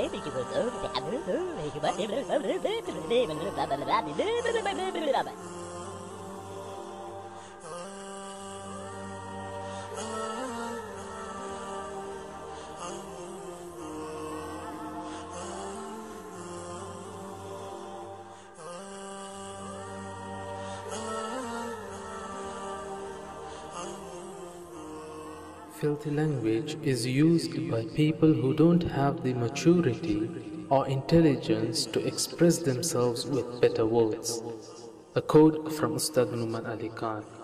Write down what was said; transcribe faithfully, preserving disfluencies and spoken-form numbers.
Filthy language is used by people who don't have the maturity or intelligence to express themselves with better words. A quote from Ustadh Nouman Khan.